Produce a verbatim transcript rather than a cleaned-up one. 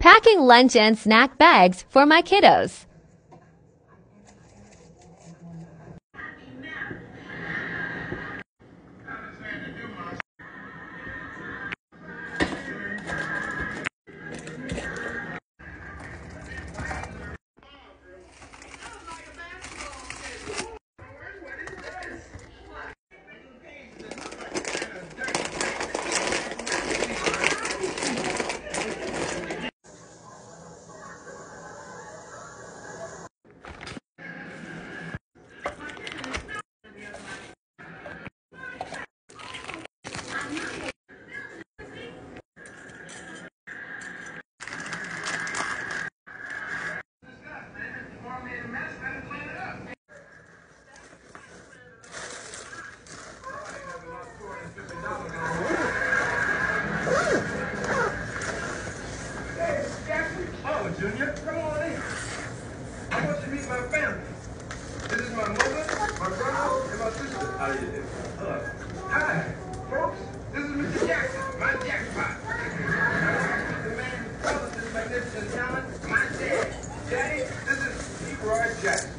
Packing lunch and snack bags for my kiddos. Oh, Junior, come on in. I want you to meet my family. This is my mother, my brother, and my sister. How do you do? Hello. Hi, folks. This is Mister Jackson, my jackpot. The man who covers this magnificent talent, my dad. Daddy, this is Leroy Jackson.